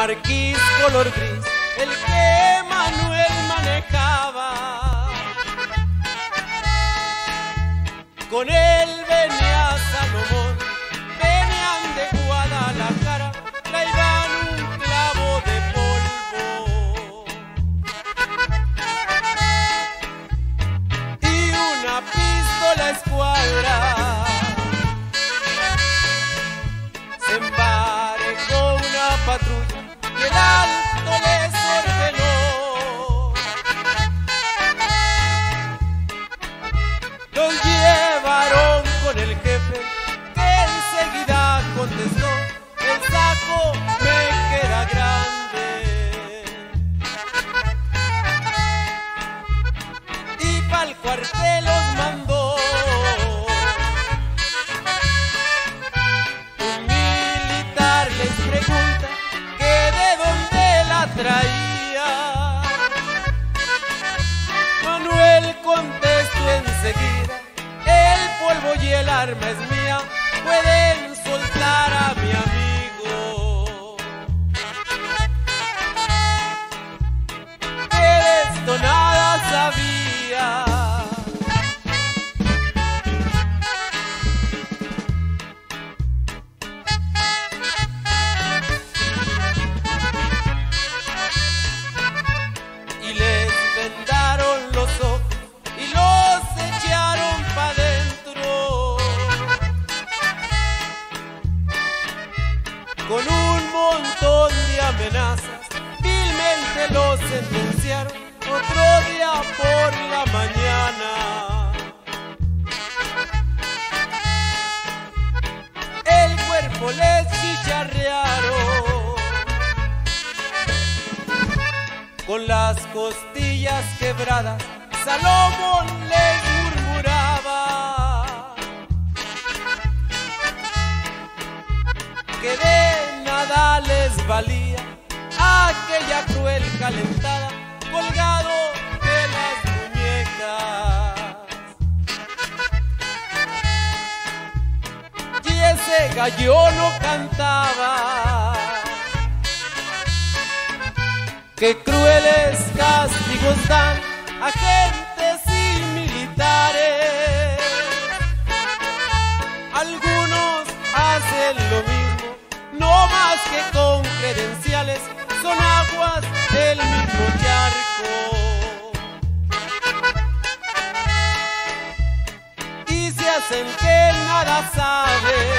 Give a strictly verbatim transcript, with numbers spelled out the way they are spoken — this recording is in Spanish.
marquís color gris, el que Manuel manejaba. Con él venía Salomón, venían de Guadalajara, traían un clavo de polvo y una pistola escuadra. Se emparejó una patrulla y el alto les ordenó. Los llevaron con el jefe, que enseguida contestó: el saco me queda grande. Y pa'l cuartel los mandó. Un militar les pregunta que de dónde la traía. Manuel contestó enseguida: el polvo y el arma es mía, pueden soltar a mi amigo. Que de esto nada sabía. Y les vendaron los ojos y los echaron pa' dentro, con un montón de amenazas, vilmente los sentenciaron otro día por la mañana. El cuerpo les chicharrearon, con las costillas quebradas Salomón les murmuraba que de nada les valía aquella cruel calentada colgado de las muñecas. Y ese gallo no cantaba: qué crueles castigos dan agentes y militares. Algunos hacen lo mismo, no más que con credenciales, son aguas del mismo charco. Y se hacen que nada saben,